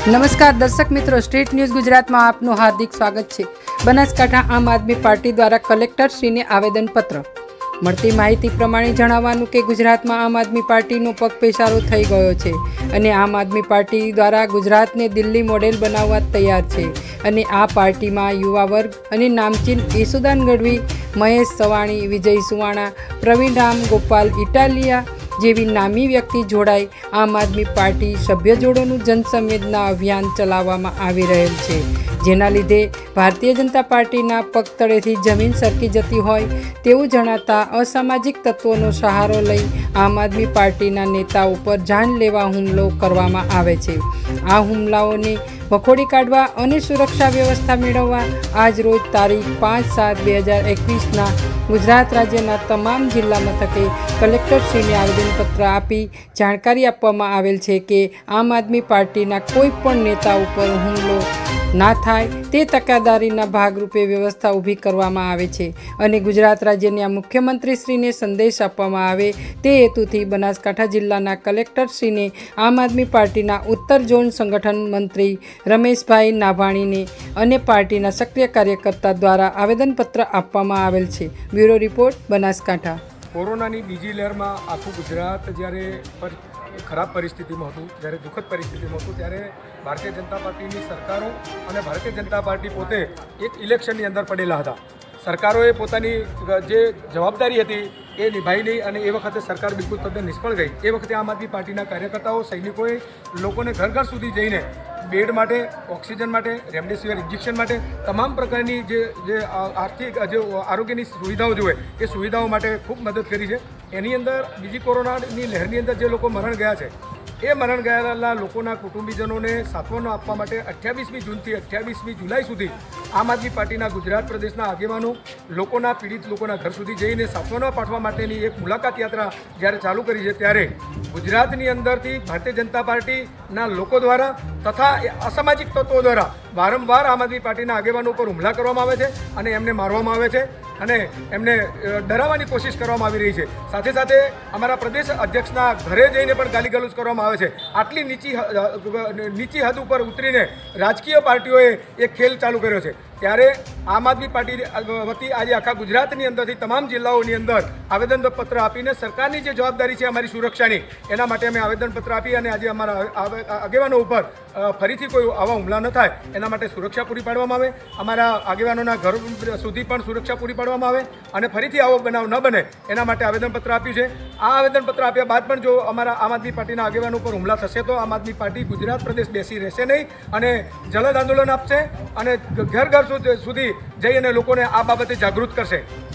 नमस्कार दर्शक मित्रों, स्ट्रीट न्यूज़ गुजरात में आपनु हार्दिक स्वागत है। बनासकांठा आम आदमी पार्टी द्वारा कलेक्टर श्रीने आवेदनपत्र। મળતી માહિતી પ્રમાણે જણાવવાનું કે ગુજરાતમાં આમ આદમી પાર્ટીનો પગપેસારો થઈ ગયો છે અને આમ આદમી પાર્ટી દ્વારા ગુજરાતને દિલ્હી મોડેલ બનાવવા તૈયાર છે અને આ પાર્ટીમાં યુવા વર્ગ અને નામચીન યશુદાન ગઢવી, મહેશ સવાણી, વિજય સુવાણા, પ્રવીણ રામ ગોપાલ ઇટાલિયા જેવી નામી વ્યક્તિ જોડાઈ આમ આદમી પાર્ટી સભ્ય જોડોનું જનસંવેદના અભિયાન ચલાવવામાં આવી રહેલ છે, જેના લીધે ભારતીય जनता પાર્ટીના પગ તળેથી જમીન સરકી જતી હોય તેવું જણાતા અસામાજિક તત્વોનો સહારો લઈ આમ આદમી પાર્ટીના નેતાઓ પર જાનલેવા હુમલો કરવામાં આવે છે। આ હુમલાઓને વખોડી કાઢવા અને સુરક્ષા વ્યવસ્થા મેળવવા આજ રોજ તારીખ 5/7/2021 ગુજરાત રાજ્યના તમામ જિલ્લા મથકે કલેક્ટરશ્રીને આવેદનપત્ર આપી જાણકારી આપવામાં આવેલ છે કે આમ આદમી પાર્ટીના કોઈ પણ નેતા ઉપર હુમલો ના થાય તે તકેદારીના ભાગરૂપે વ્યવસ્થા ઊભી કરવામાં આવે છે અને ગુજરાત રાજ્યના મુખ્યમંત્રીશ્રીને સંદેશ આપવામાં આવે તે હેતુથી બનાસકાંઠા જિલ્લાના કલેક્ટરશ્રીને આમ આદમી પાર્ટીના ઉત્તર ઝોન સંગઠન મંત્રી રમેશભાઈ નાભાણીને અને પાર્ટીના સક્રિય કાર્યકર્તા દ્વારા આવેદનપત્ર આપવામાં આવેલ છે। Bureau report, Banaskantha. કોરોનાની બીજી લહેરમાં આખું ગુજરાત જ્યારે ખરાબ પરિસ્થિતિમાં હતું, જ્યારે દુઃખદ પરિસ્થિતિમાં હતું, ત્યારે ભારતીય જનતા પાર્ટીની સરકારો અને ભારતીય જનતા પાર્ટી પોતે એક ઇલેક્શનની અંદર પડેલા હતા। સરકારોએ પોતાની જે જવાબદારી હતી એ નિભાવી નહીં અને એ વખતે સરકાર બિલકુલ તદ્દન નિષ્ફળ ગઈ। એ વખતે આમ આદમી પાર્ટીના કાર્યકર્તાઓ, સૈનિકોએ લોકોને ઘર ઘર સુધી જઈને બેડ માટે, ઓક્સિજન માટે, રેમડેસિવિર ઇન્જેક્શન માટે તમામ પ્રકારની જે આર્થિક જે આરોગ્યની સુવિધાઓ જોઈએ એ સુવિધાઓ માટે ખૂબ મદદ કરી છે। એની અંદર બીજી કોરોનાની લહેરની અંદર જે લોકો મરણ ગયા છે એ મરણ ગયેલા લોકોના કુટુંબીજનોને સાંત્વનો આપવા માટે 28મી જૂનથી 28મી જુલાઈ સુધી આમ આદમી પાર્ટીના ગુજરાત પ્રદેશના આગેવાનો લોકોના પીડિત લોકોના ઘર સુધી જઈને સાંત્વનો પાઠવા માટેની એક મુલાકાત યાત્રા જ્યારે ચાલુ કરી છે, ત્યારે ગુજરાતની અંદરથી ભારતીય જનતા પાર્ટીના લોકો દ્વારા તથા અસામાજિક તત્વો દ્વારા વારંવાર આમ આદમી પાર્ટીના આગેવાનો ઉપર હુમલા કરવામાં આવે છે અને એમને મારવામાં આવે છે અને એમને ડરાવવાની કોશિશ કરવામાં આવી રહી છે। સાથે સાથે અમારા પ્રદેશ અધ્યક્ષના ઘરે જઈને પણ ગાલીગલોચ કરવામાં આવે છે। આટલી નીચી હદ ઉપર ઉતરીને રાજકીય પાર્ટીઓએ એક ખેલ ચાલુ કર્યો છે, ત્યારે આમ આદમી પાર્ટી વતી આજે આખા ગુજરાતની અંદરથી તમામ જિલ્લાઓની અંદર આવેદનપત્ર આપીને સરકારની જે જવાબદારી છે અમારી સુરક્ષાની, એના માટે અમે આવેદનપત્ર આપી અને આજે અમારા આગેવાનો ઉપર ફરીથી કોઈ આવા હુમલા ન થાય એના માટે સુરક્ષા પૂરી પાડવામાં આવે, અમારા આગેવાનોના ઘર સુધી પણ સુરક્ષા પૂરી પાડવામાં આવે અને ફરીથી આવો બનાવ ન બને એના માટે આવેદનપત્ર આપ્યું છે। આ આવેદનપત્ર આપ્યા બાદ પણ જો અમારા આમ આદમી પાર્ટીના આગેવાનો ઉપર હુમલા થશે તો આમ આદમી પાર્ટી ગુજરાત પ્રદેશ બેસી રહેશે નહીં અને જલદ આંદોલન આપશે અને ઘર ઘર સુધી જઈ અને લોકોને આ બાબતે જાગૃત કરશે।